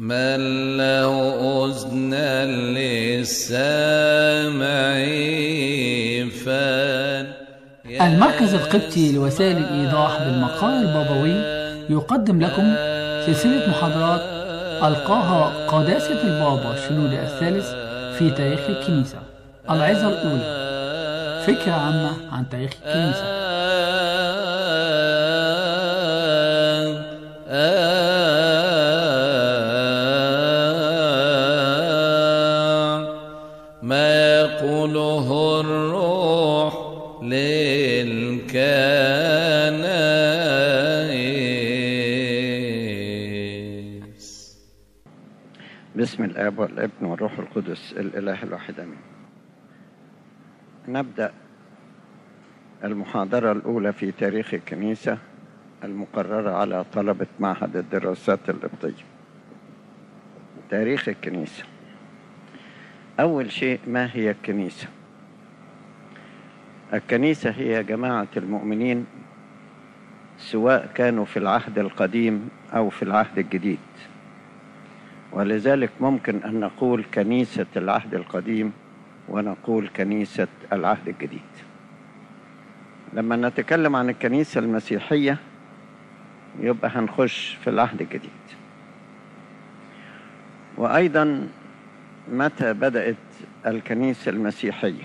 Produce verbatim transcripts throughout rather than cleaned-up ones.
من له أذنان للسامع فان. المركز القبطي لوسائل الإيضاح بالمقال البابوي يقدم لكم سلسلة محاضرات ألقاها قداسة البابا شنودة الثالث في تاريخ الكنيسة. العظة الأولى، فكرة عامة عن تاريخ الكنيسة. ما يقوله الروح للكنائس. بسم الآب والابن والروح القدس الإله الواحد آمين. نبدأ المحاضرة الأولى في تاريخ الكنيسة المقررة على طلبة معهد الدراسات القبطية. تاريخ الكنيسة. أول شيء، ما هي الكنيسة؟ الكنيسة هي جماعة المؤمنين سواء كانوا في العهد القديم أو في العهد الجديد، ولذلك ممكن أن نقول كنيسة العهد القديم ونقول كنيسة العهد الجديد. لما نتكلم عن الكنيسة المسيحية يبقى هنخش في العهد الجديد. وأيضا متى بدأت الكنيسة المسيحية؟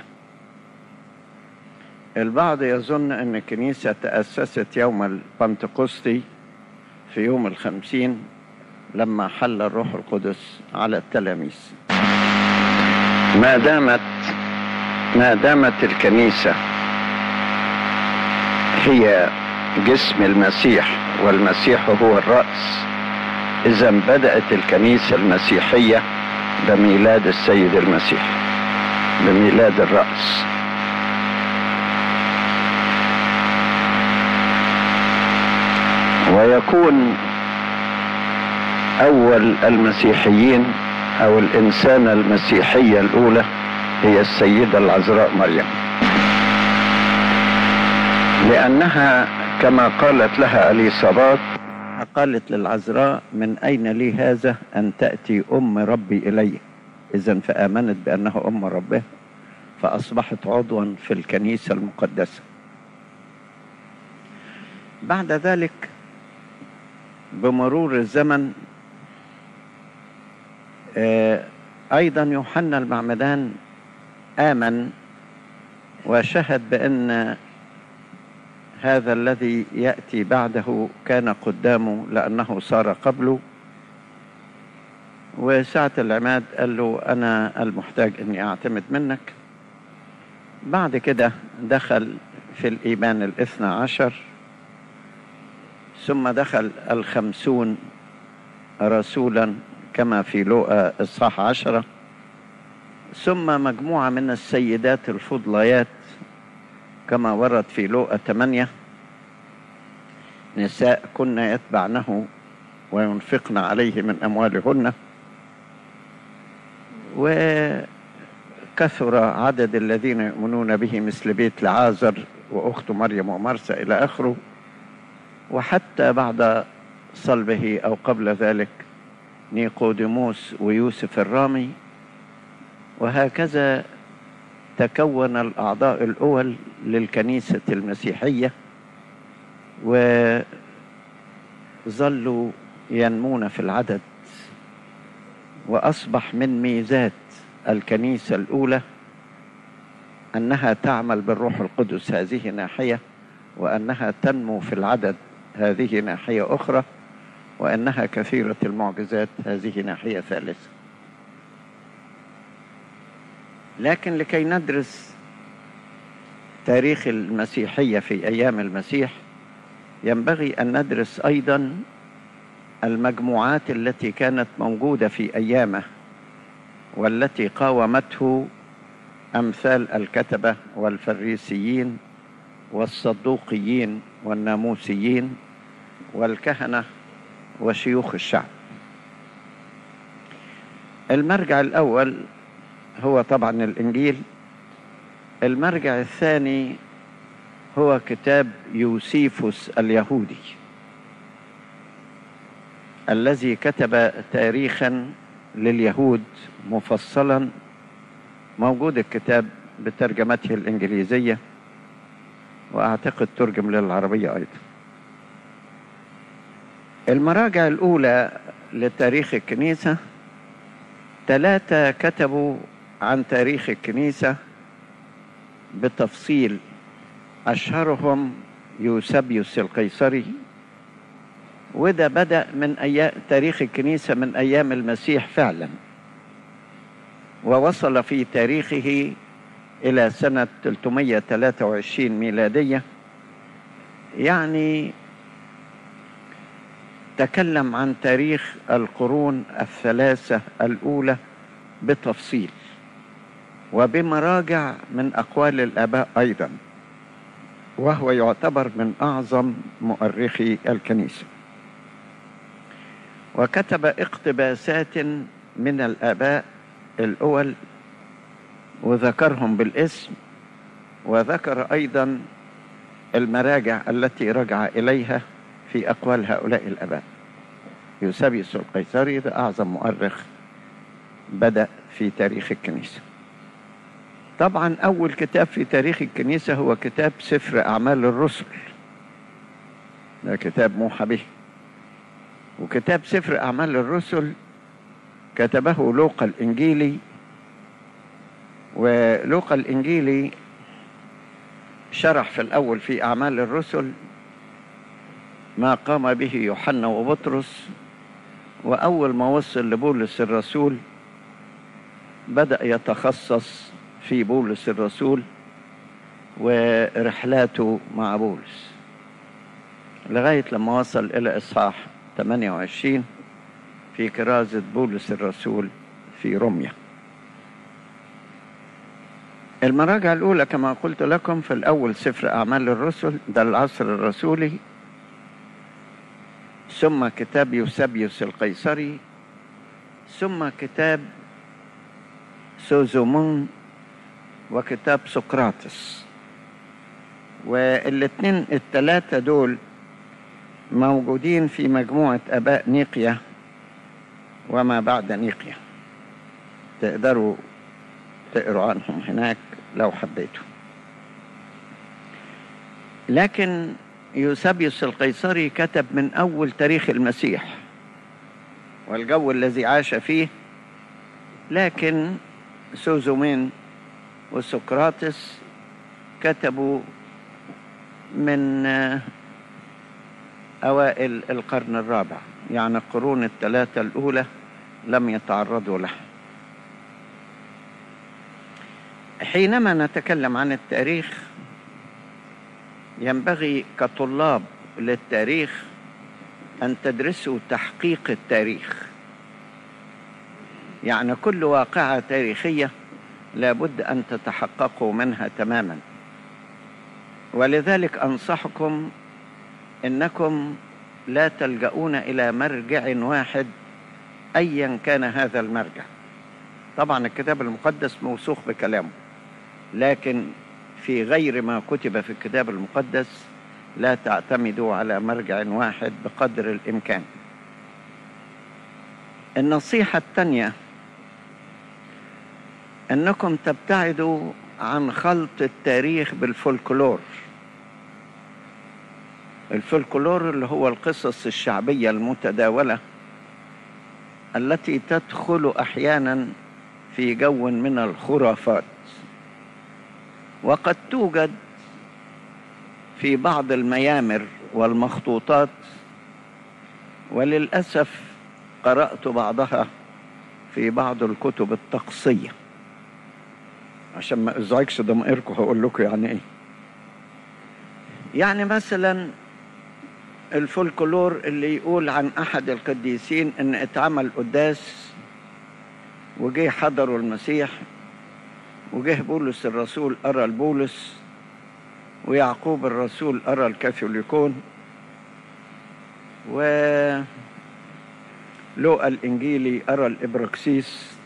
البعض يظن أن الكنيسة تأسست يوم البنتقسطي في يوم الخمسين لما حل الروح القدس على التلاميذ. ما دامت ما دامت الكنيسة هي جسم المسيح والمسيح هو الرأس، إذن بدأت الكنيسة المسيحية بميلاد السيد المسيح، بميلاد الرأس. ويكون أول المسيحيين أو الإنسانة المسيحية الأولى هي السيدة العذراء مريم، لأنها كما قالت لها إليصابات، قالت للعذراء: من أين لي هذا أن تأتي أم ربي إلي؟ إذن فآمنت بأنها أم ربها، فأصبحت عضوا في الكنيسة المقدسة. بعد ذلك بمرور الزمن أيضا يوحنا المعمدان آمن وشهد بأن هذا الذي يأتي بعده كان قدامه لأنه صار قبله. وساعة العماد قال له: أنا المحتاج أني أعتمد منك. بعد كده دخل في الإيمان الاثنى عشر، ثم دخل الخمسون رسولا كما في لوقا إصحاح عشرة، ثم مجموعة من السيدات الفضليات كما ورد في لوقا ثمانية، نساء كن يتبعنه وينفقن عليه من أموالهن، وكثر عدد الذين يؤمنون به مثل بيت لعازر وأخت مريم ومرسى إلى آخره. وحتى بعد صلبه أو قبل ذلك نيقوديموس ويوسف الرامي. وهكذا تكون الأعضاء الأول للكنيسة المسيحية، وظلوا ينمون في العدد. وأصبح من ميزات الكنيسة الأولى أنها تعمل بالروح القدس، هذه ناحية، وأنها تنمو في العدد، هذه ناحية أخرى، وأنها كثيرة المعجزات، هذه ناحية ثالثة. لكن لكي ندرس تاريخ المسيحية في أيام المسيح ينبغي أن ندرس أيضا المجموعات التي كانت موجودة في أيامه والتي قاومته، أمثال الكتبة والفريسيين والصدوقيين والناموسيين والكهنة وشيوخ الشعب. المرجع الأول هو طبعا الإنجيل. المرجع الثاني هو كتاب يوسيفوس اليهودي. الذي كتب تاريخا لليهود مفصلا، موجود الكتاب بترجمته الإنجليزية، وأعتقد ترجم للعربية أيضا. المراجع الأولى لتاريخ الكنيسة ثلاثة كتبوا عن تاريخ الكنيسة بتفصيل، أشهرهم يوسبيوس القيصري، وده بدأ من أيام تاريخ الكنيسة من أيام المسيح فعلا، ووصل في تاريخه إلى سنة ثلاثمائة وثلاثة وعشرين ميلادية. يعني تكلم عن تاريخ القرون الثلاثة الأولى بتفصيل وبمراجع من أقوال الآباء أيضا، وهو يعتبر من أعظم مؤرخي الكنيسة. وكتب اقتباسات من الآباء الأول وذكرهم بالاسم، وذكر أيضا المراجع التي رجع إليها في أقوال هؤلاء الآباء. يوسبيوس القيصري ده أعظم مؤرخ بدأ في تاريخ الكنيسة. طبعا أول كتاب في تاريخ الكنيسة هو كتاب سفر أعمال الرسل، ده كتاب موحى به. وكتاب سفر أعمال الرسل كتبه لوقا الإنجيلي، ولوقا الإنجيلي شرح في الأول في أعمال الرسل ما قام به يوحنا وبطرس، وأول ما وصل لبولس الرسول بدأ يتخصص في بولس الرسول ورحلاته مع بولس لغاية لما وصل إلى إصحاح ثمانية وعشرين في كرازة بولس الرسول في روميا. المراجع الأولى كما قلت لكم في الأول سفر أعمال الرسل، ده العصر الرسولي، ثم كتاب يوسبيوس القيصري، ثم كتاب سوزومون، وكتاب سقراطس. والاثنين الثلاثة دول موجودين في مجموعة آباء نيقيا وما بعد نيقيا، تقدروا تقروا عنهم هناك لو حبيتوا. لكن يوسبيوس القيصري كتب من أول تاريخ المسيح والجو الذي عاش فيه، لكن سوزومين وسقراطس كتبوا من أوائل القرن الرابع، يعني القرون الثلاثة الأولى لم يتعرضوا له. حينما نتكلم عن التاريخ ينبغي كطلاب للتاريخ أن تدرسوا تحقيق التاريخ، يعني كل واقعة تاريخية لابد أن تتحققوا منها تماما. ولذلك أنصحكم أنكم لا تلجؤون إلى مرجع واحد أيا كان هذا المرجع. طبعا الكتاب المقدس موثوق بكلامه، لكن في غير ما كتب في الكتاب المقدس لا تعتمدوا على مرجع واحد بقدر الإمكان. النصيحة الثانية أنكم تبتعدوا عن خلط التاريخ بالفولكلور. الفولكلور اللي هو القصص الشعبية المتداولة التي تدخل أحيانا في جو من الخرافات، وقد توجد في بعض الميامر والمخطوطات، وللأسف قرأت بعضها في بعض الكتب الطقسية. عشان ما ازعجش ضمائركم هقول لكم يعني ايه. يعني مثلا الفولكلور اللي يقول عن احد القديسين ان اتعمل قداس وجه حضروا المسيح، وجه بولس الرسول أرى البولس، ويعقوب الرسول أرى الكاثوليكون، ولوقا الإنجيلي أرى الإبراكسيس،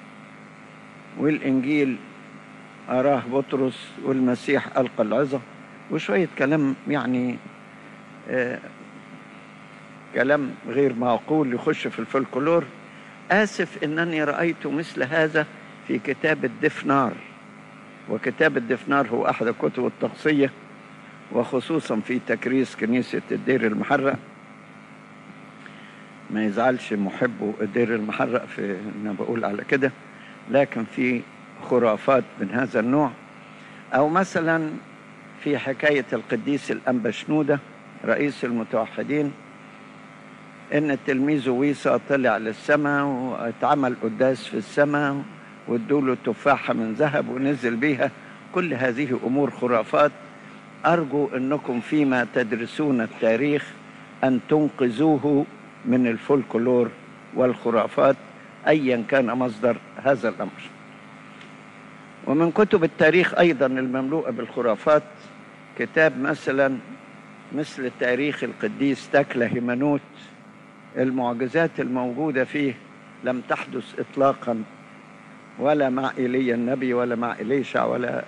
والإنجيل أراه بطرس، والمسيح ألقى العظة، وشوية كلام يعني كلام غير معقول يخش في الفلكلور. آسف أنني رأيت مثل هذا في كتاب الدفنار، وكتاب الدفنار هو أحد كتب التقصية، وخصوصا في تكريس كنيسة الدير المحرق. ما يزعلش محبو الدير المحرق في أنا بقول على كده، لكن في خرافات من هذا النوع. أو مثلا في حكاية القديس الأنبا شنودة رئيس المتوحدين، إن تلميذه ويصا طلع للسماء واتعمل قداس في السماء وادوله تفاحة من ذهب ونزل بيها. كل هذه أمور خرافات. أرجو أنكم فيما تدرسون التاريخ أن تنقذوه من الفولكلور والخرافات أيا كان مصدر هذا الأمر. ومن كتب التاريخ أيضا المملوءة بالخرافات كتاب مثلا مثل تاريخ القديس تكلا هيمانوت. المعجزات الموجودة فيه لم تحدث إطلاقا، ولا مع إيليا النبي ولا مع إليشع ولا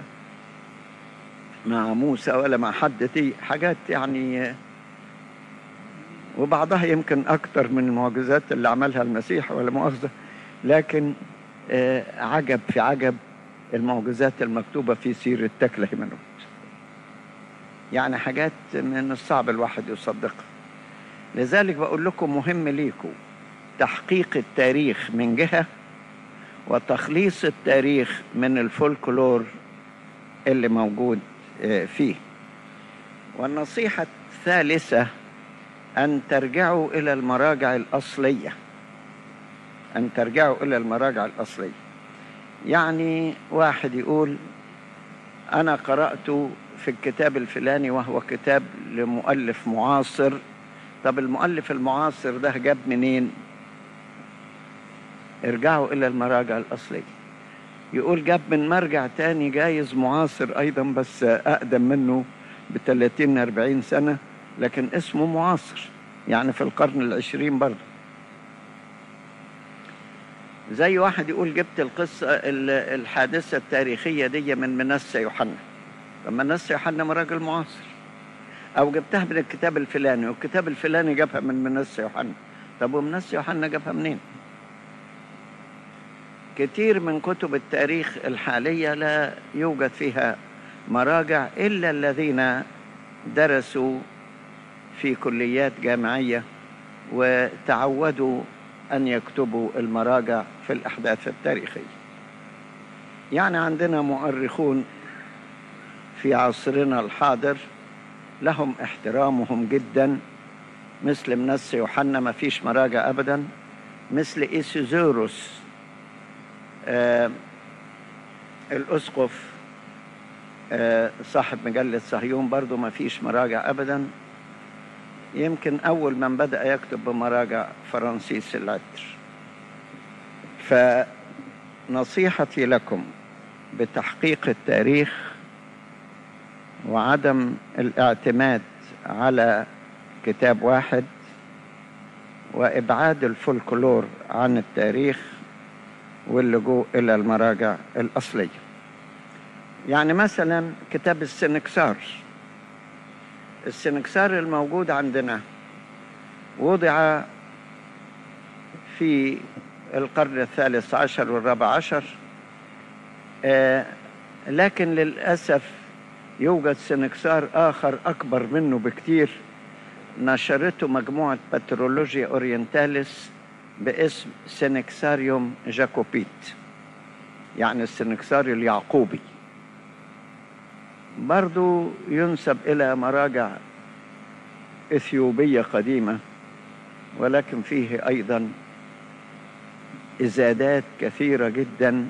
مع موسى ولا مع حد. دي حاجات يعني، وبعضها يمكن أكتر من المعجزات اللي عملها المسيح ولا مؤاخذة، لكن عجب في عجب المعجزات المكتوبة في سيرة تكلا هيمانوت. يعني حاجات من الصعب الواحد يصدقها. لذلك بقول لكم مهم ليكم تحقيق التاريخ من جهة، وتخليص التاريخ من الفولكلور اللي موجود فيه. والنصيحة الثالثة أن ترجعوا إلى المراجع الأصلية. أن ترجعوا إلى المراجع الأصلية. يعني واحد يقول أنا قرأت في الكتاب الفلاني وهو كتاب لمؤلف معاصر. طب المؤلف المعاصر ده جاب منين؟ ارجعوا إلى المراجع الأصلية. يقول جاب من مرجع تاني جايز معاصر أيضا بس أقدم منه بثلاثين أربعين سنة، لكن اسمه معاصر، يعني في القرن العشرين برضه. زي واحد يقول جبت القصة الحادثة التاريخية دي من منسى يوحنا. طب منسى يوحنا راجل معاصر. أو جبتها من الكتاب الفلاني، والكتاب الفلاني جابها من منسى يوحنا. طب ومنسى يوحنا جابها منين؟ كتير من كتب التاريخ الحالية لا يوجد فيها مراجع إلا الذين درسوا في كليات جامعية وتعودوا أن يكتبوا المراجع في الأحداث التاريخية. يعني عندنا مؤرخون في عصرنا الحاضر لهم احترامهم جدا، مثل منسى يوحنا ما فيش مراجع أبدا، مثل إيسيزوروس آه الأسقف آه صاحب مجلة صهيون برضو ما فيش مراجع أبدا. يمكن أول من بدأ يكتب بمراجع فرانسيس العطر. فنصيحتي لكم بتحقيق التاريخ وعدم الاعتماد على كتاب واحد، وإبعاد الفولكلور عن التاريخ، واللجوء إلى المراجع الأصلية. يعني مثلا كتاب السنكسار. السنكسار الموجود عندنا وضع في القرن الثالث عشر والرابع عشر، آه لكن للأسف يوجد سنكسار آخر أكبر منه بكتير نشرته مجموعة باترولوجيا أورينتاليس باسم سنكساريوم جاكوبيت، يعني السنكسار اليعقوبي. برضو ينسب إلى مراجع إثيوبية قديمة، ولكن فيه أيضا إزادات كثيرة جدا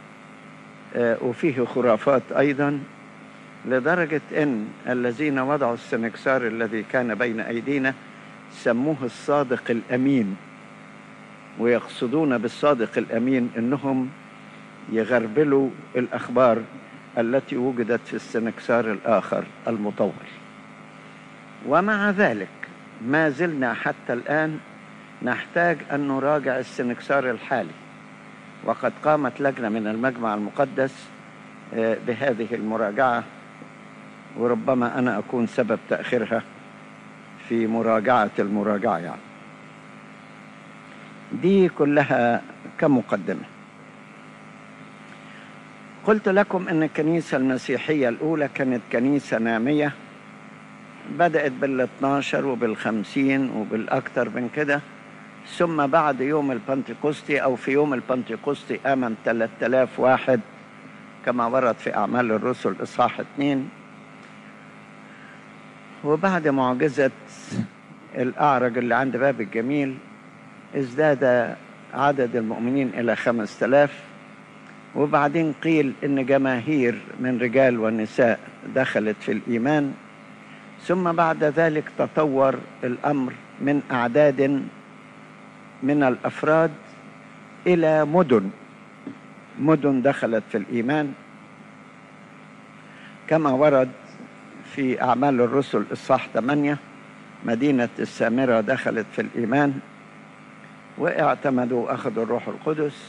وفيه خرافات أيضا، لدرجة أن الذين وضعوا السنكسار الذي كان بين أيدينا سموه الصادق الأمين، ويقصدون بالصادق الأمين أنهم يغربلوا الأخبار التي وجدت في السنكسار الآخر المطول. ومع ذلك ما زلنا حتى الآن نحتاج أن نراجع السنكسار الحالي، وقد قامت لجنة من المجمع المقدس بهذه المراجعة، وربما أنا أكون سبب تأخيرها في مراجعة المراجعة يعني. دي كلها كمقدمة. قلت لكم أن الكنيسة المسيحية الأولى كانت كنيسة نامية، بدأت بالاثناشر وبالخمسين وبالأكثر من كده، ثم بعد يوم البنتكوستي أو في يوم البنتكوستي آمن ثلاثة آلاف واحد كما ورد في أعمال الرسل إصحاح اثنين. وبعد معجزة الأعرج اللي عند باب الجميل ازداد عدد المؤمنين إلى خمسة آلاف، وبعدين قيل إن جماهير من رجال ونساء دخلت في الإيمان، ثم بعد ذلك تطور الأمر من أعداد من الأفراد إلى مدن مدن دخلت في الإيمان، كما ورد في أعمال الرسل إصحاح ثمانية مدينة السامرة دخلت في الإيمان واعتمدوا أخذوا الروح القدس.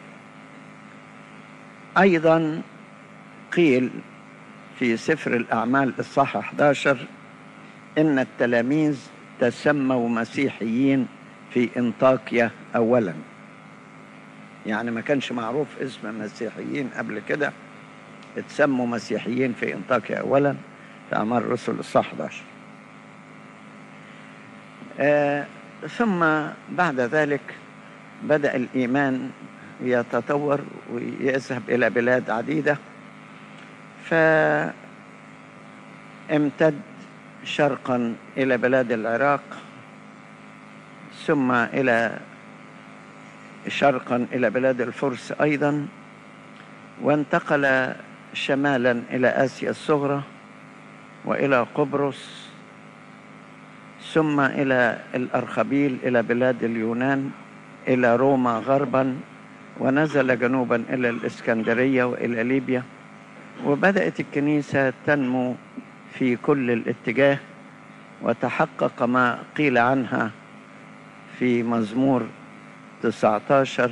أيضا قيل في سفر الأعمال إصحاح إحدى عشر إن التلاميذ تسموا مسيحيين في انطاكيا أولا، يعني ما كانش معروف اسم مسيحيين قبل كده، اتسموا مسيحيين في انطاكيا أولا في أعمال الرسل إصحاح إحدى عشر. آه ثم بعد ذلك بدأ الإيمان يتطور ويذهب إلى بلاد عديدة، فامتد شرقا إلى بلاد العراق، ثم إلى شرقا إلى بلاد الفرس أيضا، وانتقل شمالا إلى آسيا الصغرى وإلى قبرص، ثم إلى الأرخبيل إلى بلاد اليونان، إلى روما غربا، ونزل جنوبا إلى الإسكندرية وإلى ليبيا. وبدأت الكنيسة تنمو في كل الاتجاه، وتحقق ما قيل عنها في مزمور تسعة عشر: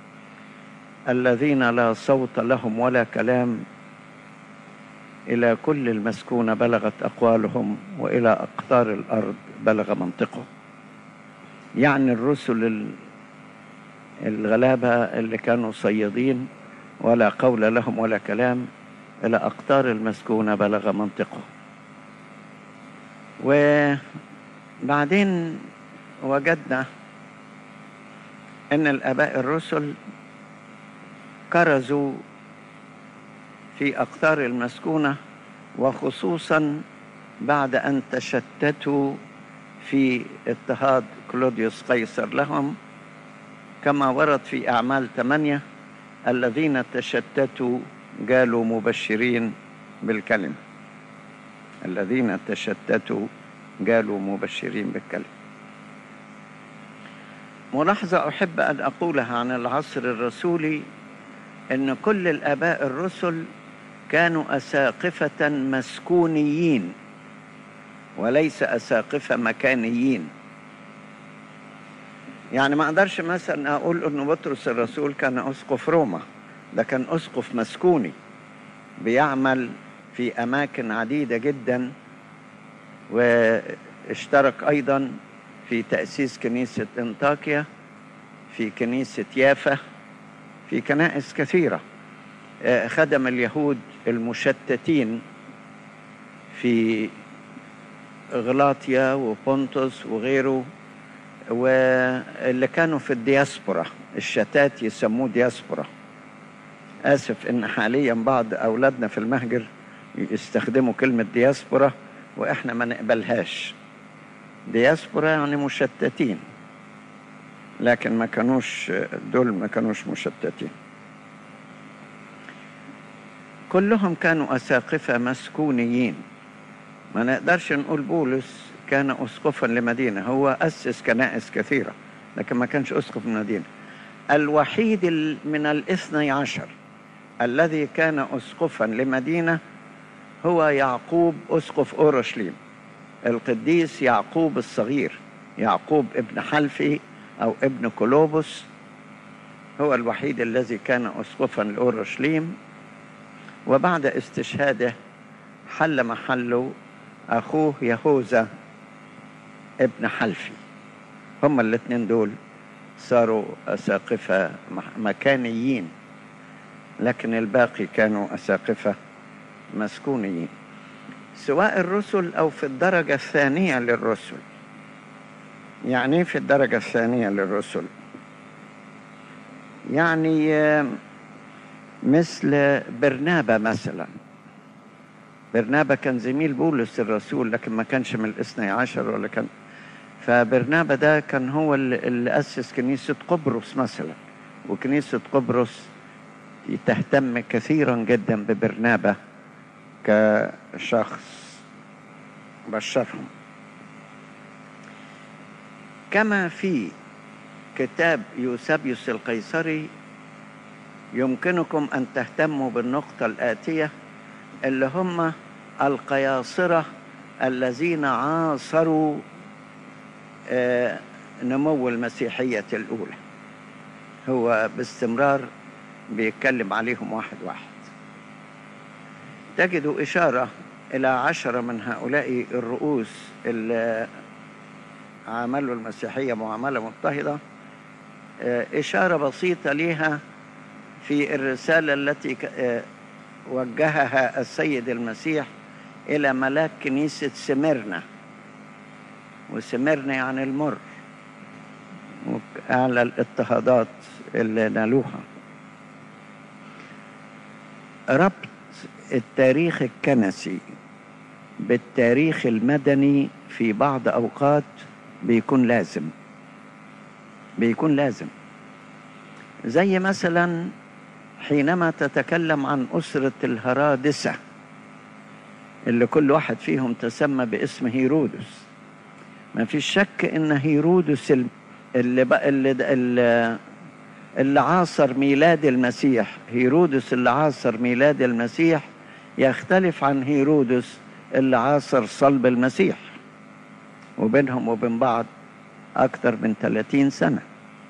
الذين لا صوت لهم ولا كلام، إلى كل المسكونة بلغت أقوالهم، وإلى أقطار الأرض بلغ منطقه. يعني الرسل الغلابة اللي كانوا صيادين ولا قول لهم ولا كلام، إلى أقطار المسكونة بلغ منطقه. وبعدين وجدنا أن الآباء الرسل كرزوا في أقطار المسكونة، وخصوصا بعد أن تشتتوا في اضطهاد كلوديوس قيصر لهم، كما ورد في أعمال ثمانية: الذين تشتتوا قالوا مبشرين بالكلمة. الذين تشتتوا قالوا مبشرين بالكلمة. ملاحظة أحب أن أقولها عن العصر الرسولي، أن كل الآباء الرسل كانوا أساقفة مسكونيين وليس أساقفة مكانيين. يعني ما أقدرش مثلا أقول أن بطرس الرسول كان أسقف روما، ده كان أسقف مسكوني بيعمل في أماكن عديدة جدا، واشترك أيضا في تأسيس كنيسة انطاكيا، في كنيسة يافا، في كنائس كثيرة. خدم اليهود المشتتين في غلاطيا وبونتوس وغيره، واللي كانوا في الدياسبورا، الشتات يسموه دياسبورا. آسف إن حاليا بعض أولادنا في المهجر يستخدموا كلمة دياسبورا وإحنا ما نقبلهاش. دياسبورا يعني مشتتين، لكن ما كانوش دول ما كانوش مشتتين. كلهم كانوا أساقفة مسكونيين. ما نقدرش نقول بولس كان أسقفا لمدينة، هو أسس كنائس كثيرة لكن ما كانش أسقف مدينة. الوحيد من الاثني عشر الذي كان أسقفا لمدينة هو يعقوب أسقف أورشليم، القديس يعقوب الصغير، يعقوب ابن حلفي أو ابن كولوبوس، هو الوحيد الذي كان أسقفا لأورشليم. وبعد استشهاده حل محله أخوه يهوذا ابن حلفي. هما الاثنين دول صاروا أساقفة مكانيين، لكن الباقي كانوا أساقفة مسكونيين، سواء الرسل أو في الدرجة الثانية للرسل. يعني في الدرجة الثانية للرسل يعني مثل برنابا مثلا. برنابا كان زميل بولس الرسول، لكن ما كانش من الاثني عشر ولا كان. فبرنابا ده كان هو اللي أسس كنيسة قبرص مثلا، وكنيسة قبرص تهتم كثيرا جدا ببرنابا كشخص بشرهم. كما في كتاب يوسابيوس القيصري يمكنكم أن تهتموا بالنقطة الآتية، اللي هم القياصرة الذين عاصروا نمو المسيحية الأولى. هو باستمرار بيتكلم عليهم واحد واحد. تجدوا إشارة إلى عشرة من هؤلاء الرؤوس اللي عملوا المسيحية معاملة مضطهدة، إشارة بسيطة ليها في الرسالة التي وجهها السيد المسيح إلى ملاك كنيسة سميرنا. وسميرنا يعني المر، على الاضطهادات اللي نالوها. ربط التاريخ الكنسي بالتاريخ المدني في بعض أوقات بيكون لازم بيكون لازم زي مثلا حينما تتكلم عن أسرة الهرادسة اللي كل واحد فيهم تسمى باسم هيرودس. ما في شك ان هيرودس اللي, اللي, اللي, اللي عاصر ميلاد المسيح، هيرودس اللي عاصر ميلاد المسيح يختلف عن هيرودس اللي عاصر صلب المسيح، وبينهم وبين بعض أكثر من ثلاثين سنة.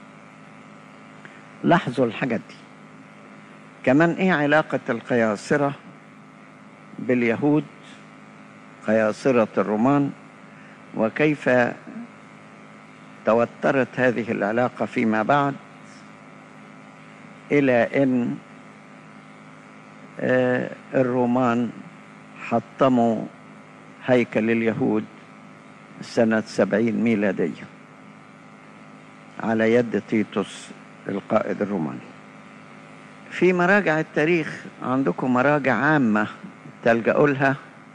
لاحظوا الحاجات دي. كمان إيه علاقة القياصرة باليهود، قياصرة الرومان، وكيف توترت هذه العلاقة فيما بعد إلى أن الرومان حطموا هيكل اليهود سنة سبعين ميلادية على يد تيتوس القائد الروماني. في مراجع التاريخ عندكم مراجع عامة تلجأوا لها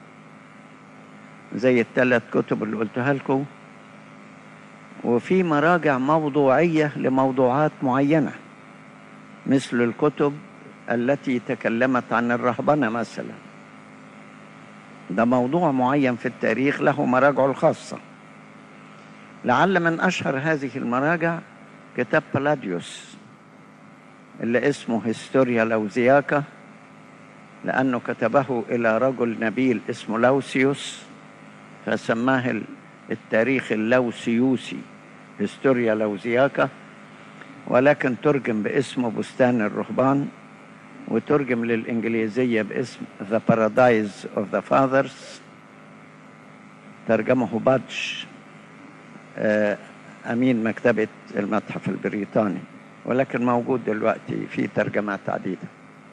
زي الثلاث كتب اللي قلتها لكم، وفي مراجع موضوعية لموضوعات معينة مثل الكتب التي تكلمت عن الرهبنة مثلا. ده موضوع معين في التاريخ له مراجعه الخاصة. لعل من أشهر هذه المراجع كتاب بلاديوس اللي اسمه هيستوريا لوزياكا، لأنه كتبه إلى رجل نبيل اسمه لوسيوس فسماه التاريخ اللوسيوسي هيستوريا لوزياكا، ولكن ترجم باسمه بستان الرهبان، وترجم للإنجليزية باسم The Paradise of the Fathers، ترجمه بادج أمين مكتبة المتحف البريطاني، ولكن موجود دلوقتي في ترجمات عديدة.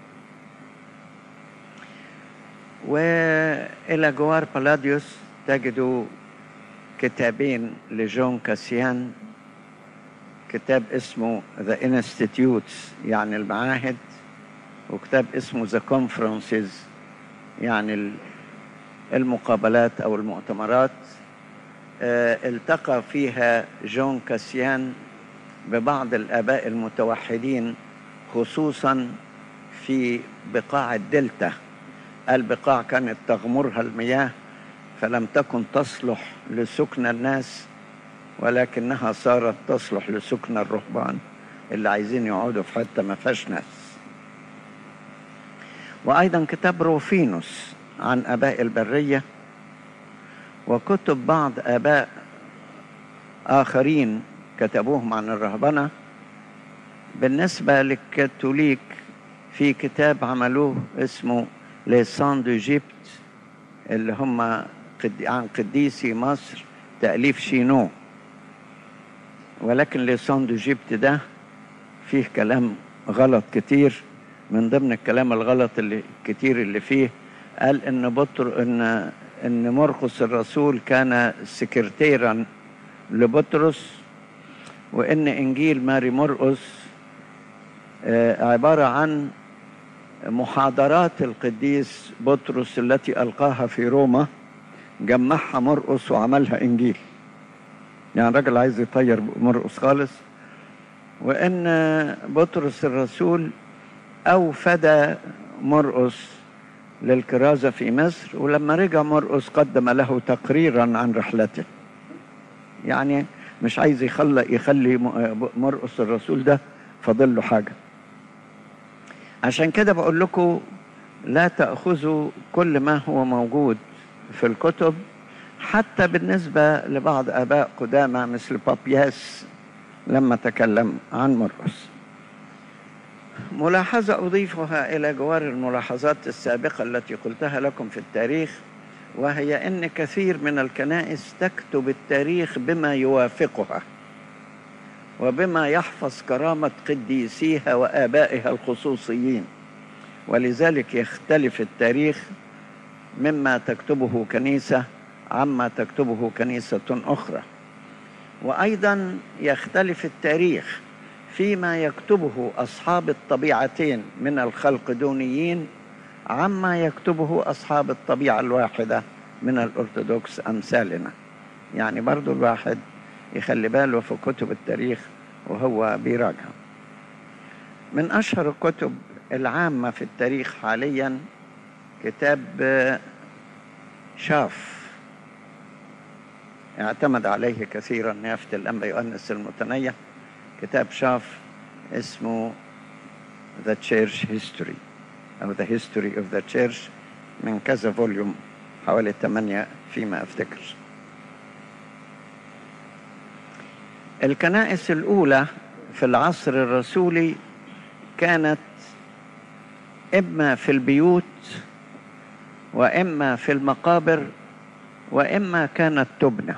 وإلى جوار بلاديوس تجدوا كتابين لجون كاسيان، كتاب اسمه The Institutes يعني المعاهد، وكتاب اسمه The Conferences يعني المقابلات أو المؤتمرات. التقى فيها جون كاسيان ببعض الآباء المتوحدين خصوصا في بقاع الدلتا. البقاع كانت تغمرها المياه فلم تكن تصلح لسكن الناس، ولكنها صارت تصلح لسكن الرهبان اللي عايزين يقعدوا في حتة ما فيهاش ناس. وأيضا كتاب روفينوس عن آباء البرية، وكتب بعض آباء آخرين كتبوهم عن الرهبنة. بالنسبة للكاثوليك في كتاب عملوه اسمه ليسان ديجيبت اللي هم عن قديسي مصر تأليف شينو، ولكن لسان دو جيبت ده فيه كلام غلط كتير. من ضمن الكلام الغلط اللي كتير اللي فيه قال ان بطر ان ان مرقس الرسول كان سكرتيرا لبطرس، وان انجيل ماري مرقس عبارة عن محاضرات القديس بطرس التي ألقاها في روما، جمعها مرقس وعملها إنجيل. يعني الراجل عايز يطير مرقس خالص. وإن بطرس الرسول أوفد مرقس للكرازة في مصر، ولما رجع مرقس قدم له تقريرا عن رحلته. يعني مش عايز يخلي يخلي مرقس الرسول ده فاضل له حاجة. عشان كده بقول لكم لا تأخذوا كل ما هو موجود في الكتب، حتى بالنسبة لبعض آباء قدامى مثل بابياس لما تكلم عن مرقس. ملاحظة أضيفها إلى جوار الملاحظات السابقة التي قلتها لكم في التاريخ، وهي أن كثير من الكنائس تكتب التاريخ بما يوافقها وبما يحفظ كرامة قديسيها وآبائها الخصوصيين، ولذلك يختلف التاريخ مما تكتبه كنيسة عما تكتبه كنيسة أخرى. وأيضا يختلف التاريخ فيما يكتبه أصحاب الطبيعتين من الخلقدونيين عما يكتبه أصحاب الطبيعة الواحدة من الأرثوذكس أمثالنا. يعني برضو الواحد يخلي باله في كتب التاريخ وهو بيراجع. من أشهر الكتب العامة في التاريخ حاليا كتاب شاف، اعتمد عليه كثيرا نيافة الأنبا يؤنس المتنيح. كتاب شاف اسمه The Church History أو The History of the Church، من كذا فوليوم، حوالي ثمانية فيما أفتكر. الكنائس الأولى في العصر الرسولي كانت إما في البيوت وإما في المقابر وإما كانت تبنى.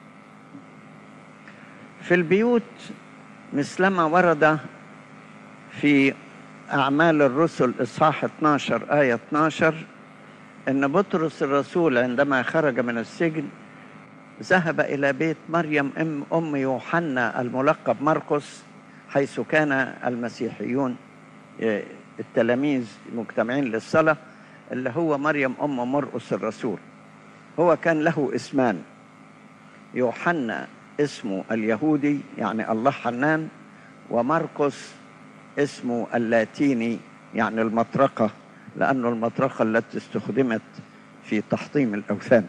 في البيوت مثلما ورد في أعمال الرسل إصحاح اثنا عشر آية اثنا عشر إن بطرس الرسول عندما خرج من السجن ذهب إلى بيت مريم أم, أم يوحنا الملقب مرقس، حيث كان المسيحيون التلاميذ مجتمعين للصلاة، اللي هو مريم أم مرقس الرسول. هو كان له اسمان، يوحنا اسمه اليهودي يعني الله حنان، ومرقس اسمه اللاتيني يعني المطرقة، لأنه المطرقة التي استخدمت في تحطيم الأوثان.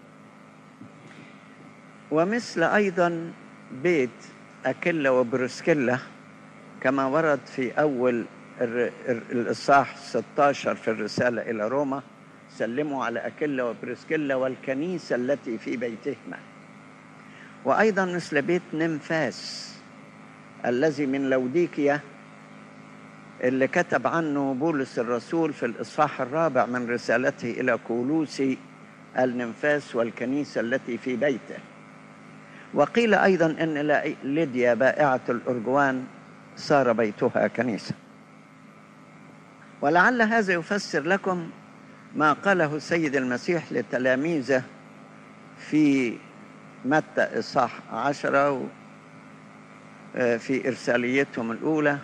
ومثل أيضا بيت أكيلا وبرسكيلا كما ورد في أول الإصحاح ستة عشر في الرسالة إلى روما: سلموا على أكيلا وبرسكيلا والكنيسة التي في بيتهما. وأيضا مثل بيت نمفاس الذي من لوديكيا اللي كتب عنه بولس الرسول في الإصحاح الرابع من رسالته إلى كولوسي: النمفاس والكنيسة التي في بيته. وقيل أيضا أن ليديا بائعة الأرجوان صار بيتها كنيسة. ولعل هذا يفسر لكم ما قاله السيد المسيح لتلاميذه في متى إصحاح عشرة في إرساليتهم الأولى،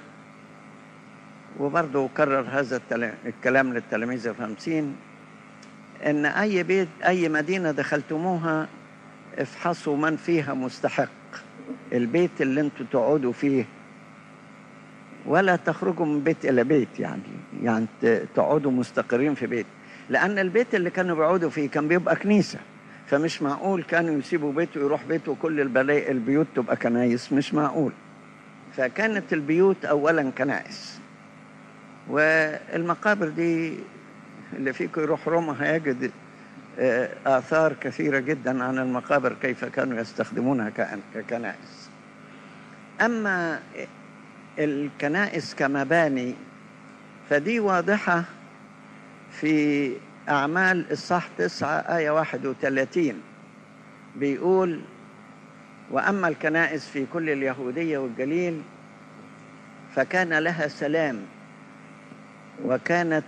وبرضه كرر هذا الكلام للتلاميذ الخمسين: إن أي بيت أي مدينة دخلتموها افحصوا من فيها مستحق، البيت اللي انتوا تقعدوا فيه، ولا تخرجوا من بيت إلى بيت، يعني يعني تقعدوا مستقرين في بيت، لأن البيت اللي كانوا بيقعدوا فيه كان بيبقى كنيسة، فمش معقول كانوا يسيبوا بيته ويروح بيته وكل البيوت تبقى كنايس، مش معقول. فكانت البيوت أولا كنائس. والمقابر دي اللي فيكم يروح روما هيجد آثار كثيرة جدا عن المقابر كيف كانوا يستخدمونها ككنائس. أما الكنائس كمباني فدي واضحة في أعمال إصحاح تسعة آية واحد وثلاثين، بيقول: وأما الكنائس في كل اليهودية والجليل فكان لها سلام، وكانت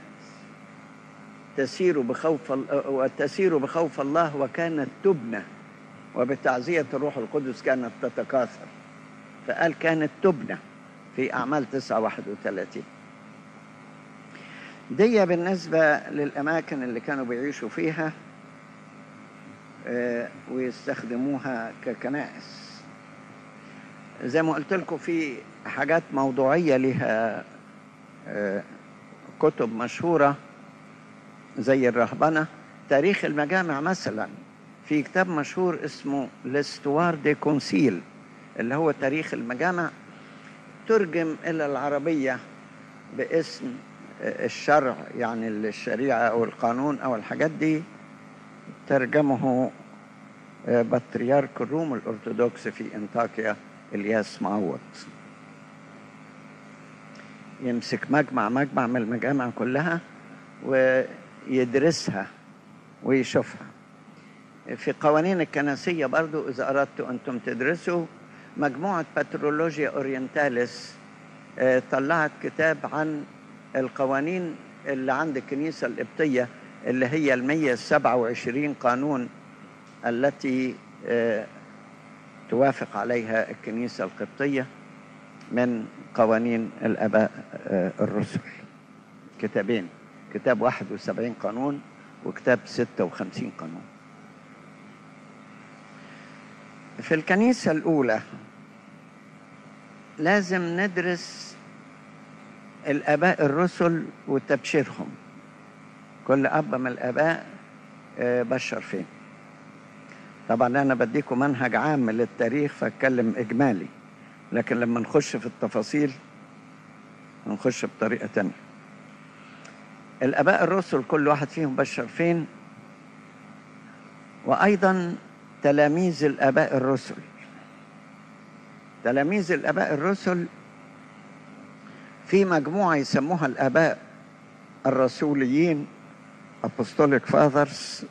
تسير بخوف وتسير بخوف الله، وكانت تبنى، وبتعزية الروح القدس كانت تتكاثر. فقال كانت تبنى في أعمال تسعة واحد وثلاثين. دي بالنسبة للأماكن اللي كانوا بيعيشوا فيها ويستخدموها ككنائس. زي ما قلت لكم في حاجات موضوعية لها كتب مشهورة زي الرهبنة. تاريخ المجامع مثلا، في كتاب مشهور اسمه لستوار دي كونسيل اللي هو تاريخ المجامع، ترجم إلى العربية باسم الشرع، يعني الشريعة أو القانون أو الحاجات دي، ترجمه بطريرك الروم الأرثوذكس في أنطاكيا الياس معوض. يمسك مجمع مجمع من المجامع كلها ويدرسها ويشوفها. في قوانين الكنسية برضو إذا أردتوا أنتم تدرسوا، مجموعة باترولوجيا أورينتاليس طلعت كتاب عن القوانين اللي عند الكنيسة القبطية، اللي هي المية السبعة وعشرين قانون التي توافق عليها الكنيسة القبطية من قوانين الآباء الرسل. كتابين، كتاب واحد وسبعين قانون وكتاب ستة وخمسين قانون. في الكنيسة الأولى لازم ندرس الآباء الرسل وتبشيرهم. كل أب من الآباء بشر فين. طبعا أنا بديكم منهج عام للتاريخ فأتكلم إجمالي، لكن لما نخش في التفاصيل نخش بطريقة تانية. الآباء الرسل كل واحد فيهم بشر فين، وأيضا تلاميذ الآباء الرسل. تلاميذ الآباء الرسل في مجموعة يسموها الآباء الرسوليين Apostolic Fathers،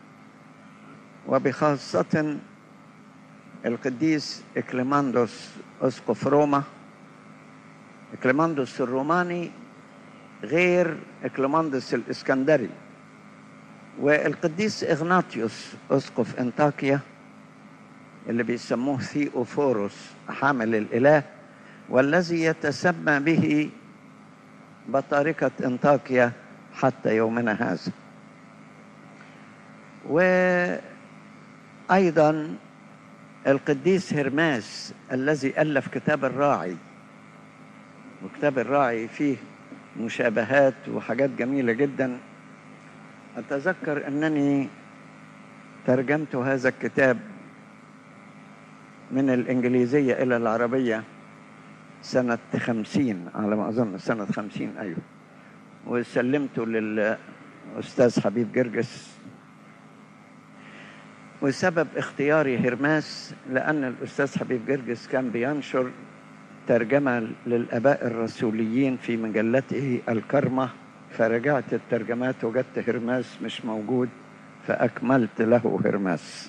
وبخاصة القديس إكليماندوس أسقف روما. إكليماندوس الروماني غير إكليماندوس الإسكندري، والقديس إغناطيوس أسقف أنطاكيا اللي بيسموه ثيوفوروس حامل الإله، والذي يتسمى به بطاركة أنطاكيا حتى يومنا هذا. وأيضا القديس هرماس الذي ألف كتاب الراعي، وكتاب الراعي فيه مشابهات وحاجات جميلة جدا. أتذكر أنني ترجمت هذا الكتاب من الإنجليزية إلى العربية سنة خمسين على ما أظن، سنة خمسين أيوه، وسلمته للأستاذ حبيب جرجس. وسبب اختياري هرماس لأن الأستاذ حبيب جرجس كان بينشر ترجمة للآباء الرسوليين في مجلته الكرمة، فرجعت الترجمات وجدت هرماس مش موجود فأكملت له هرماس.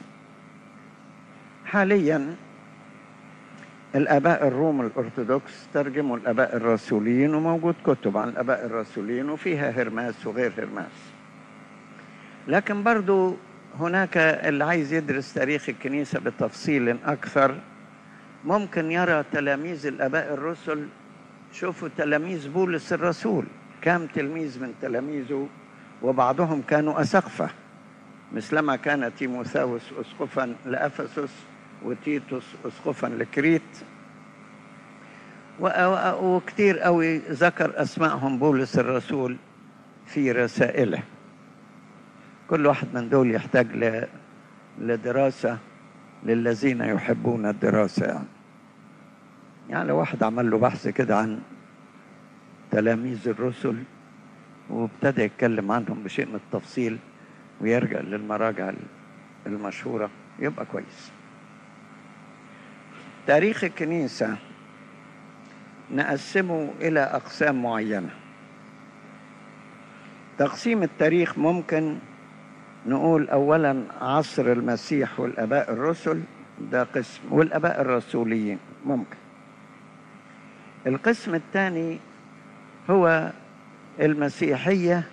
حاليا الآباء الروم الأرثوذكس ترجموا الآباء الرسوليين، وموجود كتب عن الآباء الرسوليين وفيها هرماس وغير هرماس. لكن برضو هناك اللي عايز يدرس تاريخ الكنيسة بتفصيل أكثر ممكن يرى تلاميذ الآباء الرسل. شوفوا تلاميذ بولس الرسول، كم تلميذ من تلاميذه، وبعضهم كانوا أسقفة، مثلما كان تيموثاوس أسقفا لأفسس وتيتوس أسقفا لكريت، وكتير قوي ذكر أسمائهم بولس الرسول في رسائله. كل واحد من دول يحتاج لدراسة للذين يحبون الدراسة. يعني يعني لو واحد عمل له بحث كده عن تلاميذ الرسل وابتدى يتكلم عنهم بشيء من التفصيل ويرجع للمراجع المشهورة يبقى كويس. تاريخ الكنيسة نقسمه إلى أقسام معينة. تقسيم التاريخ ممكن نقول أولا عصر المسيح والآباء الرسل، ده قسم، والآباء الرسوليين ممكن. القسم الثاني هو المسيحية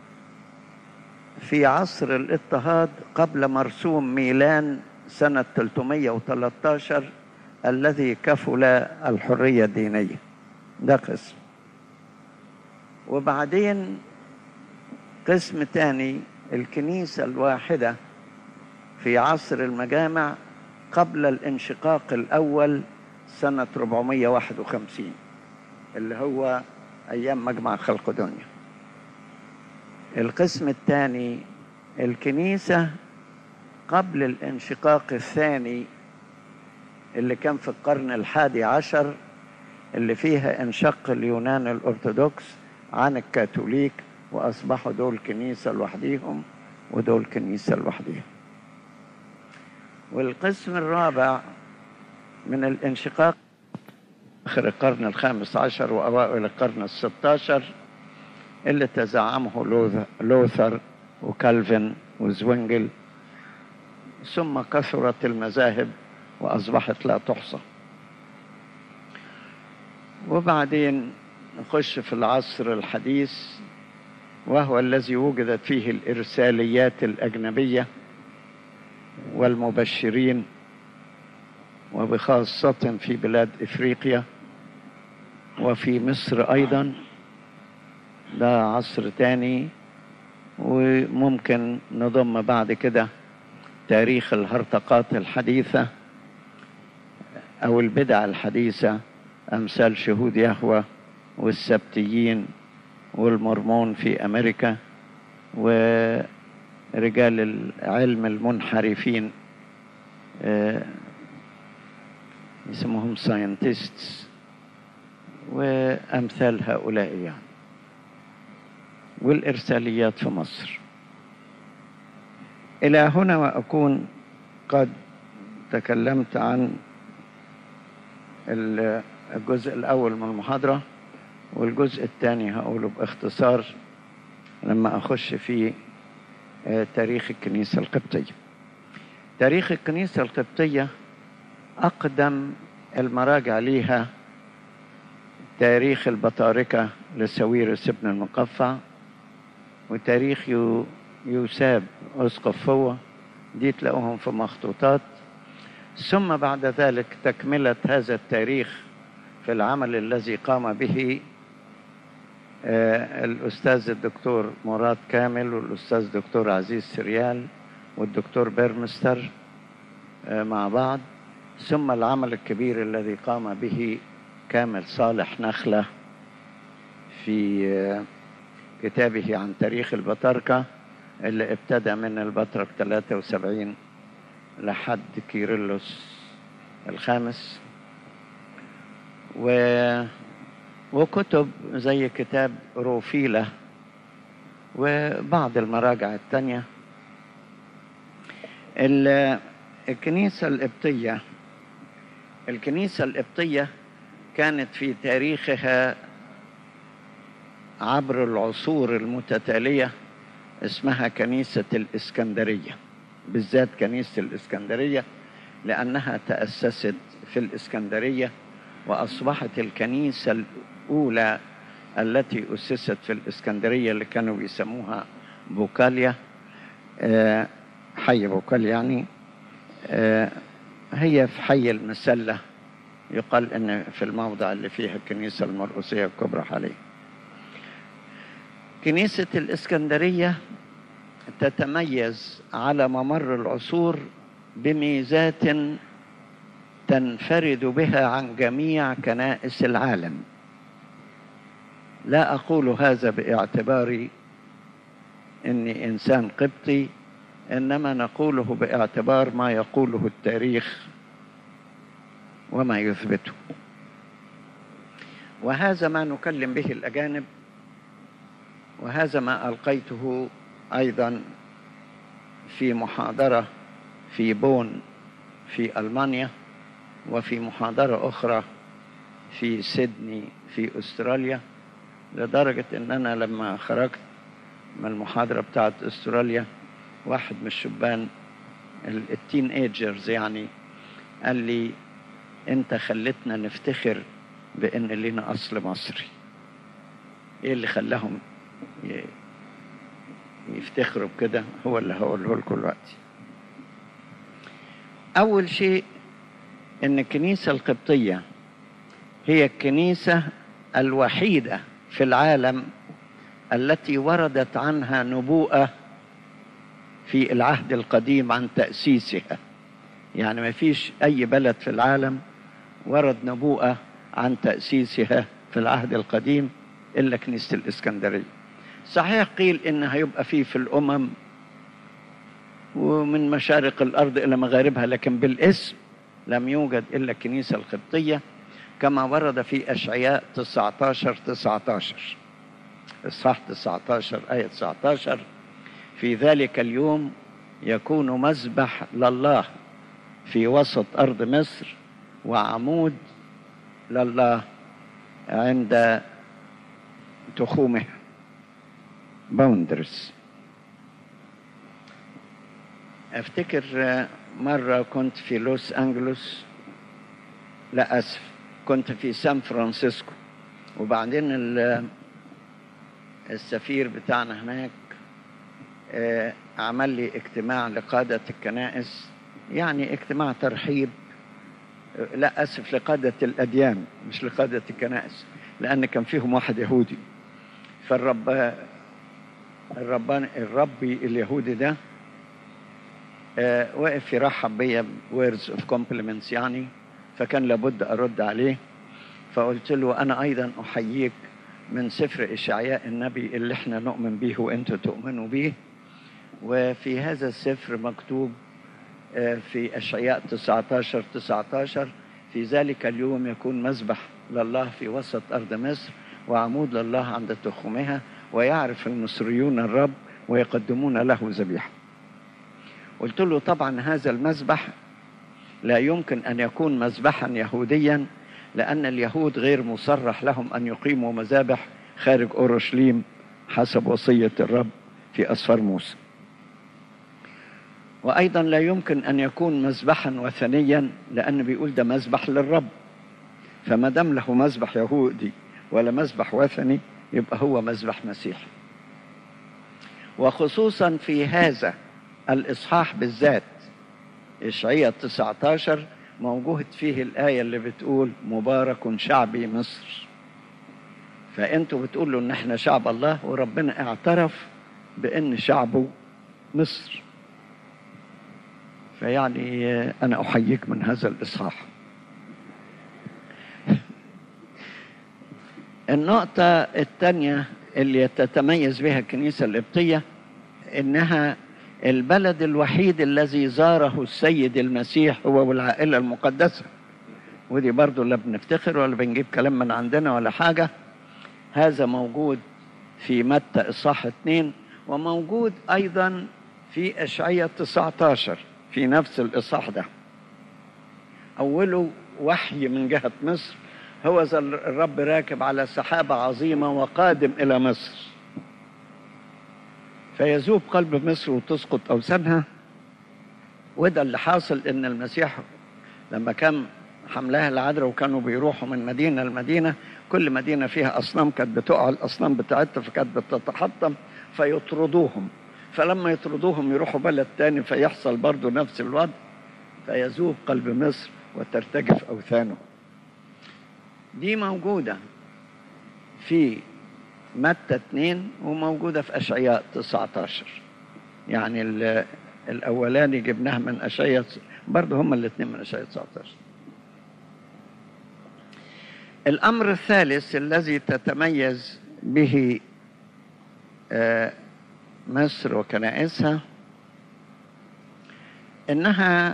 في عصر الاضطهاد قبل مرسوم ميلان سنة ثلاثمائة وثلاثة عشر الذي كفل الحرية الدينية، ده قسم. وبعدين قسم تاني الكنيسة الواحدة في عصر المجامع قبل الانشقاق الأول سنة أربعمائة وواحد وخمسين اللي هو أيام مجمع خلق دنيا. القسم الثاني الكنيسة قبل الانشقاق الثاني اللي كان في القرن الحادي عشر، اللي فيها انشق اليونان الأرثوذكس عن الكاثوليك وأصبحوا دول كنيسة لوحديهم ودول كنيسة لوحديهم. والقسم الرابع من الانشقاق آخر القرن الخامس عشر وأوائل القرن الستة عشر اللي تزعمه لوثر وكالفن وزوينجل، ثم كثرت المذاهب وأصبحت لا تحصى. وبعدين نخش في العصر الحديث وهو الذي وجدت فيه الإرساليات الأجنبية والمبشرين، وبخاصة في بلاد إفريقيا وفي مصر أيضا، ده عصر تاني. وممكن نضم بعد كده تاريخ الهرطقات الحديثة أو البدع الحديثة، أمثال شهود يهوه والسبتيين والمرمون في أمريكا ورجال العلم المنحرفين آه يسموهم ساينتيستس وأمثال هؤلاء يعني. والإرساليات في مصر. إلى هنا وأكون قد تكلمت عن الجزء الأول من المحاضرة، والجزء الثاني هقوله باختصار لما أخش في تاريخ الكنيسة القبطية. تاريخ الكنيسة القبطية أقدم المراجع ليها تاريخ البطاركة لساويرس ابن المقفع، وتاريخ يوساب أسقف فوة، دي تلاقوهم في مخطوطات. ثم بعد ذلك تكملة هذا التاريخ في العمل الذي قام به آه الأستاذ الدكتور مراد كامل والأستاذ الدكتور عزيز سريال والدكتور بيرمستر آه مع بعض. ثم العمل الكبير الذي قام به كامل صالح نخلة في آه كتابه عن تاريخ البطاركة، اللي ابتدى من البطرك ثلاثة وسبعين لحد كيرلس الخامس. و... وكتب زي كتاب روفيلة وبعض المراجع التانية. الكنيسة القبطية الكنيسة القبطية كانت في تاريخها عبر العصور المتتالية اسمها كنيسة الإسكندرية، بالذات كنيسة الإسكندرية لأنها تأسست في الإسكندرية وأصبحت الكنيسة الأولى التي أسست في الإسكندرية اللي كانوا بيسموها بوكاليا، حي بوكاليا يعني. هي في حي المسلة، يقال أن في الموضع اللي فيها الكنيسة المرقسية الكبرى حاليا. كنيسة الإسكندرية تتميز على ممر العصور بميزات تنفرد بها عن جميع كنائس العالم. لا أقول هذا باعتباري أني إنسان قبطي، إنما نقوله باعتبار ما يقوله التاريخ وما يثبته. وهذا ما نكلم به الأجانب، وهذا ما ألقيته أيضا في محاضرة في بون في ألمانيا، وفي محاضرة أخرى في سيدني في أستراليا، لدرجة أن أنا لما خرجت من المحاضرة بتاعت أستراليا واحد من الشبان التين ايجرز يعني قال لي انت خلتنا نفتخر بان لنا اصل مصري. ايه اللي خلاهم يفتخروا بكده؟ هو اللي هقوله لكم دلوقتي. اول شيء ان الكنيسة القبطية هي الكنيسة الوحيدة في العالم التي وردت عنها نبوءة في العهد القديم عن تأسيسها. يعني ما فيش أي بلد في العالم ورد نبوءة عن تأسيسها في العهد القديم إلا كنيسة الإسكندرية. صحيح قيل إن هيبقى فيه في الأمم ومن مشارق الأرض إلى مغاربها، لكن بالاسم لم يوجد إلا الكنيسة القبطية، كما ورد في أشعياء تسعة عشر تسعة عشر إصحاح تسعة عشر آية تسعة عشر: في ذلك اليوم يكون مذبح لله في وسط أرض مصر، وعمود لله عند تخومه. باوندرز. افتكر مرة كنت في لوس أنجلوس، لا أسف كنت في سان فرانسيسكو، وبعدين السفير بتاعنا هناك عمل لي اجتماع لقادة الكنائس، يعني اجتماع ترحيب، لا أسف لقادة الأديان مش لقادة الكنائس، لأن كان فيهم واحد يهودي. فالرب الربان الربي اليهودي ده وقف يرحب بيا words of compliments يعني، فكان لابد أرد عليه. فقلت له أنا أيضا أحييك من سفر إشعياء النبي اللي احنا نؤمن به وأنتوا تؤمنوا به. وفي هذا السفر مكتوب في إشعياء تسعة عشر تسعة عشر: في ذلك اليوم يكون مذبح لله في وسط أرض مصر، وعمود لله عند تخومها، ويعرف المصريون الرب ويقدمون له ذبيحة. قلت له طبعا هذا المذبح لا يمكن أن يكون مذبحا يهوديا، لأن اليهود غير مصرح لهم أن يقيموا مذابح خارج أورشليم حسب وصية الرب في أسفار موسى. وأيضا لا يمكن أن يكون مذبحا وثنيا، لأن بيقول ده مذبح للرب، فما دام له مذبح يهودي ولا مذبح وثني يبقى هو مذبح مسيحي. وخصوصا في هذا الإصحاح بالذات إشعياء تسعة عشر موجود فيه الآية اللي بتقول مبارك شعبي مصر. فأنتوا بتقولوا إن احنا شعب الله، وربنا اعترف بأن شعبه مصر. فيعني أنا أحييك من هذا الإصحاح. النقطة الثانية اللي تتميز بها الكنيسة القبطية إنها البلد الوحيد الذي زاره السيد المسيح هو والعائلة المقدسة. ودي برضو لا بنفتخر ولا بنجيب كلام من عندنا ولا حاجة. هذا موجود في متى إصحاح اثنين، وموجود أيضا في أشعياء تسعة عشر في نفس الإصحاح ده. أوله وحي من جهة مصر: هو ذا الرب راكب على سحابة عظيمة وقادم إلى مصر، فيذوب قلب مصر وتسقط أوثانها. وده اللي حاصل، إن المسيح لما كان حملها العذراء وكانوا بيروحوا من مدينة لمدينة، كل مدينة فيها أصنام كانت بتقع الأصنام بتاعتها، فكانت بتتحطم فيطردوهم. فلما يطردوهم يروحوا بلد تاني فيحصل برضو نفس الوضع، فيذوب قلب مصر وترتجف أوثانه. دي موجودة في متى اثنين وموجودة في أشعياء تسعة عشر. يعني الأولاني جبناها من أشعياء، برضو هم الاثنين من أشعياء تسعة عشر. الأمر الثالث الذي تتميز به مصر وكنائسها إنها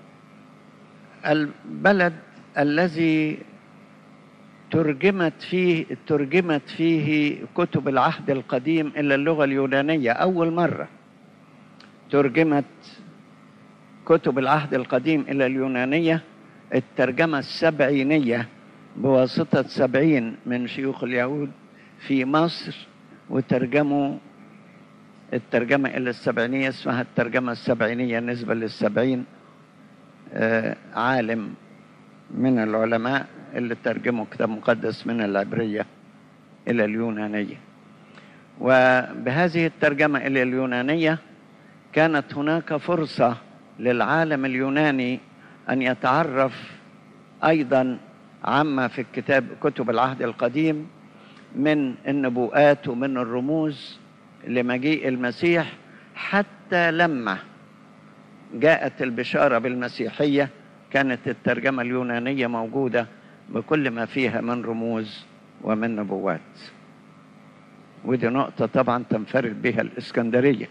البلد الذي ترجمت فيه ترجمت فيه كتب العهد القديم إلى اللغة اليونانية. أول مرة ترجمت كتب العهد القديم إلى اليونانية الترجمة السبعينية بواسطة سبعين من شيوخ اليهود في مصر، وترجموا الترجمة إلى السبعينية، اسمها الترجمة السبعينية نسبة للسبعين عالم من العلماء اللي ترجموا كتاب مقدس من العبرية إلى اليونانية. وبهذه الترجمة إلى اليونانية كانت هناك فرصة للعالم اليوناني أن يتعرف أيضا عما في الكتاب كتب العهد القديم من النبوءات ومن الرموز لمجيء المسيح، حتى لما جاءت البشارة بالمسيحية كانت الترجمة اليونانية موجودة بكل ما فيها من رموز ومن نبوات. ودي نقطة طبعا تنفرد بها الإسكندرية،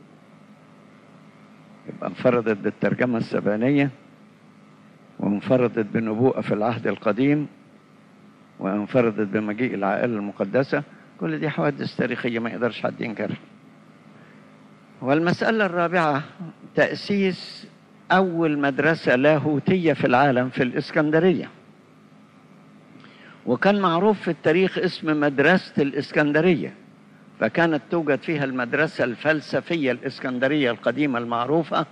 يبقى انفردت بالترجمة السبانية، وانفردت بنبوءة في العهد القديم، وانفردت بمجيء العائلة المقدسة. كل دي حوادث تاريخية ما يقدرش حد ينكرها. والمسألة الرابعة تأسيس أول مدرسة لاهوتية في العالم في الإسكندرية، وكان معروف في التاريخ اسم مدرسة الإسكندرية، فكانت توجد فيها المدرسة الفلسفية الإسكندرية القديمة المعروفة.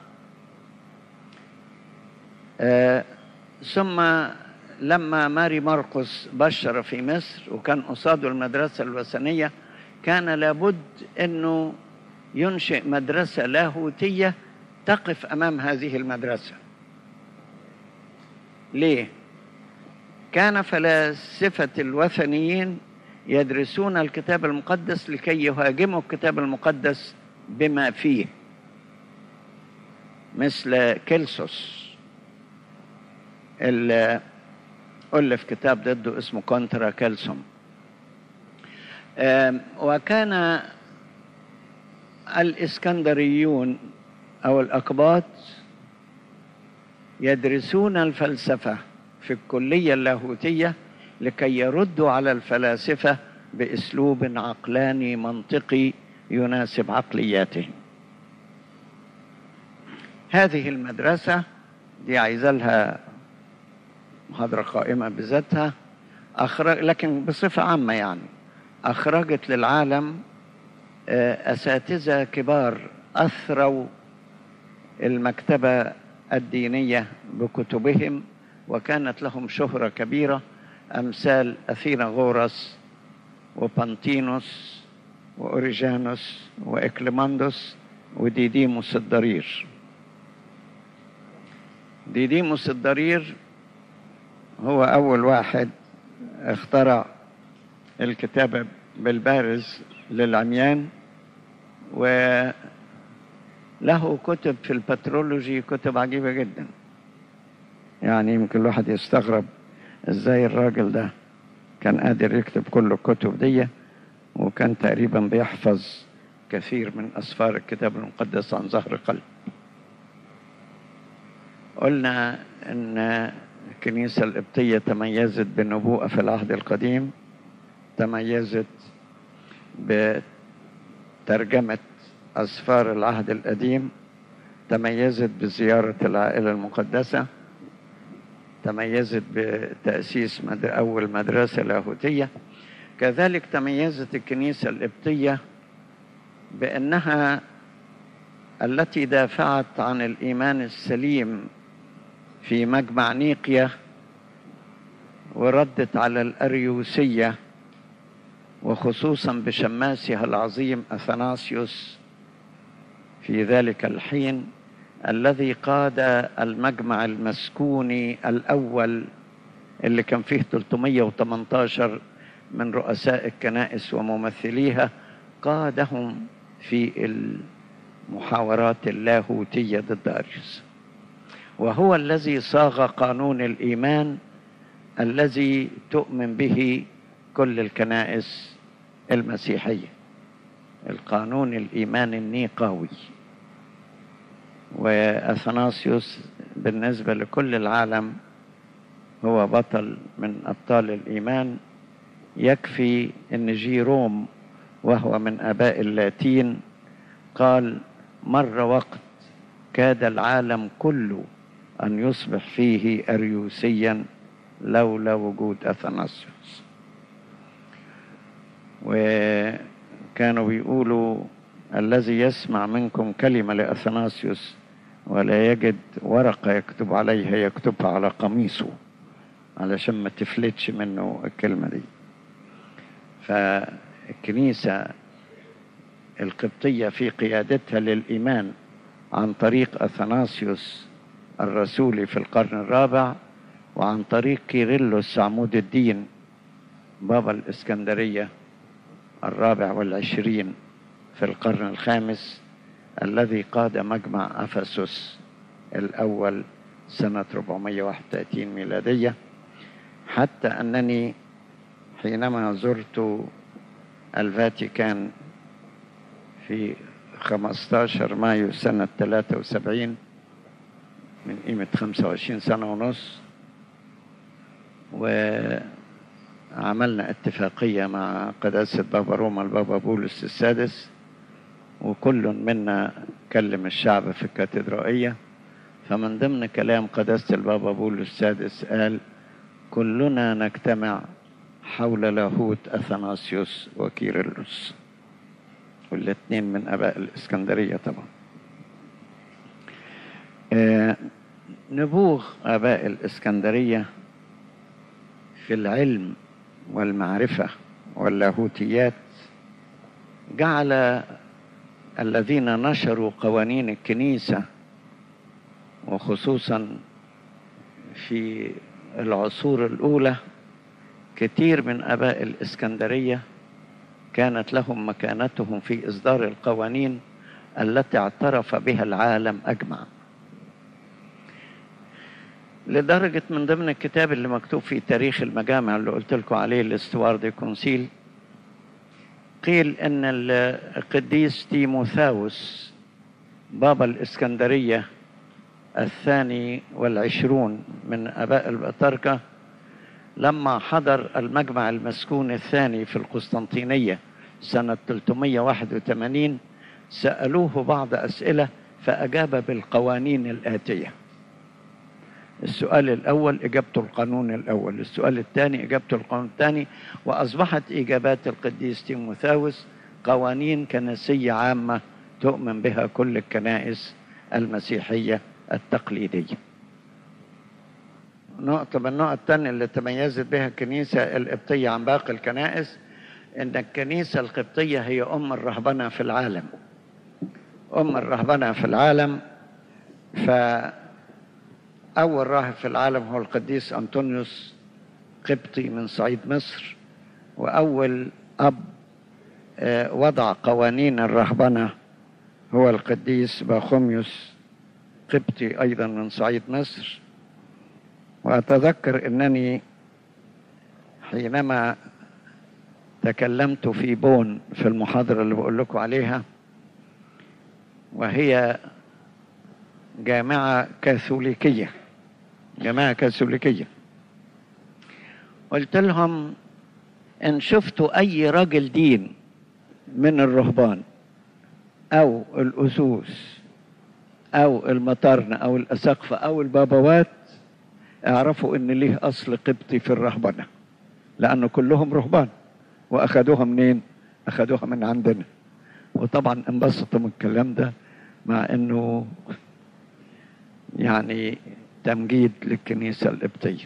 آه ثم لما ماري مرقس بشر في مصر وكان قصاده المدرسة الوثنية، كان لابد أنه ينشئ مدرسة لاهوتية تقف أمام هذه المدرسة. ليه؟ كان فلاسفة الوثنيين يدرسون الكتاب المقدس لكي يهاجموا الكتاب المقدس بما فيه، مثل كيلسوس اللي ألف كتاب ضده اسمه كونترا كيلسوم. وكان الإسكندريون أو الأقباط يدرسون الفلسفة في الكلية اللاهوتية لكي يردوا على الفلاسفة بأسلوب عقلاني منطقي يناسب عقلياتهم. هذه المدرسة دي عايزة لها محاضرة قائمة بذاتها، أخرج لكن بصفة عامة يعني أخرجت للعالم أساتذة كبار أثروا المكتبة الدينية بكتبهم، وكانت لهم شهرة كبيرة، أمثال أثيناغورس وبانتينوس وأوريجانوس وإكليماندوس وديديموس الضرير. ديديموس الضرير هو أول واحد اخترع الكتابة بالبارز للعميان، وله كتب في البترولوجي، كتب عجيبة جدا. يعني يمكن الواحد يستغرب ازاي الراجل ده كان قادر يكتب كل الكتب دي، وكان تقريبا بيحفظ كثير من أسفار الكتاب المقدس عن ظهر قلب. قلنا ان الكنيسة القبطية تميزت بالنبوءة في العهد القديم، تميزت بترجمة أسفار العهد القديم، تميزت بزيارة العائلة المقدسة، تميزت بتأسيس أول مدرسة لاهوتية. كذلك تميزت الكنيسة القبطية بأنها التي دافعت عن الإيمان السليم في مجمع نيقيا، وردت على الأريوسية، وخصوصا بشماسها العظيم أثناسيوس في ذلك الحين، الذي قاد المجمع المسكوني الأول اللي كان فيه ثلاثمائة وثمانية عشر من رؤساء الكنائس وممثليها، قادهم في المحاورات اللاهوتية ضد أريوس، وهو الذي صاغ قانون الإيمان الذي تؤمن به كل الكنائس المسيحية، القانون الإيمان النيقاوي. وأثناسيوس بالنسبة لكل العالم هو بطل من أبطال الإيمان. يكفي أن جيروم وهو من آباء اللاتين قال: مر وقت كاد العالم كله أن يصبح فيه أريوسيا لولا وجود أثناسيوس. وكانوا بيقولوا: الذي يسمع منكم كلمة لأثناسيوس ولا يجد ورقة يكتب عليها يكتبها على قميصه علشان ما تفلتش منه الكلمة دي. فالكنيسة القبطية في قيادتها للإيمان عن طريق أثناسيوس الرسولي في القرن الرابع، وعن طريق كيرلس عمود الدين بابا الإسكندرية الرابع والعشرين في القرن الخامس، الذي قاد مجمع أفسس الأول سنة أربعمائة وواحد وثلاثين ميلادية. حتى أنني حينما زرت الفاتيكان في خمسة عشر مايو سنة ثلاثة وسبعين من قيمة خمسة وعشرين سنة ونص، وعملنا اتفاقية مع قداسة بابا روما البابا بولس السادس، وكل منا كلم الشعب في الكاتدرائية. فمن ضمن كلام قداسة البابا بولس السادس قال: كلنا نجتمع حول لاهوت أثناسيوس وكيرلس، والاثنين من أباء الإسكندرية طبعا. آه نبوغ آباء الإسكندرية في العلم والمعرفة واللاهوتيات جعل الذين نشروا قوانين الكنيسة، وخصوصا في العصور الأولى كثير من آباء الإسكندرية كانت لهم مكانتهم في إصدار القوانين التي اعترف بها العالم أجمع، لدرجة من ضمن الكتاب اللي مكتوب في تاريخ المجامع اللي قلت لكم عليه الاستوار دي كونسيل، قيل ان القديس تيموثاوس بابا الإسكندرية الثاني والعشرون من آباء البطاركة لما حضر المجمع المسكون الثاني في القسطنطينية سنة ثلاثمائة وواحد وثمانين سألوه بعض أسئلة فأجاب بالقوانين الآتية. السؤال الأول إجابته القانون الأول، السؤال الثاني إجابته القانون الثاني، وأصبحت إجابات القديس تيموثاوس قوانين كنسية عامة تؤمن بها كل الكنائس المسيحية التقليدية. نقطة من النقط الثانية اللي تميزت بها الكنيسة القبطية عن باقي الكنائس إن الكنيسة القبطية هي أم الرهبنة في العالم. أم الرهبنة في العالم، فأول راهب في العالم هو القديس أنطونيوس قبطي من صعيد مصر، وأول أب وضع قوانين الرهبنة هو القديس باخوميوس قبطي أيضا من صعيد مصر. وأتذكر أنني حينما تكلمت في بون في المحاضرة اللي بقول لكم عليها، وهي جامعة كاثوليكية جامعة كاثوليكية قلت لهم إن شفتوا أي راجل دين من الرهبان أو الأسوس أو المطارنة أو الأساقفة أو البابوات، اعرفوا إن ليه أصل قبطي في الرهبنة، لأنه كلهم رهبان وأخدوها منين؟ أخدوها من عندنا. وطبعا انبسطوا من الكلام ده، مع إنه يعني تمجيد للكنيسة القبطية.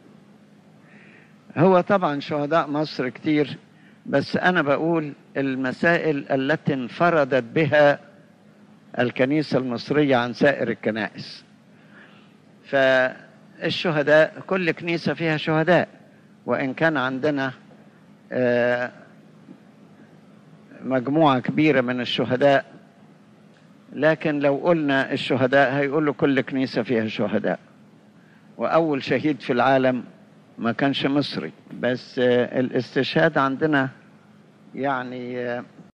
هو طبعا شهداء مصر كتير، بس أنا بقول المسائل التي انفردت بها الكنيسة المصرية عن سائر الكنائس. فالشهداء كل كنيسة فيها شهداء، وإن كان عندنا مجموعة كبيرة من الشهداء، لكن لو قلنا الشهداء هيقولوا كل كنيسة فيها شهداء. وأول شهيد في العالم ما كانش مصري، بس الاستشهاد عندنا يعني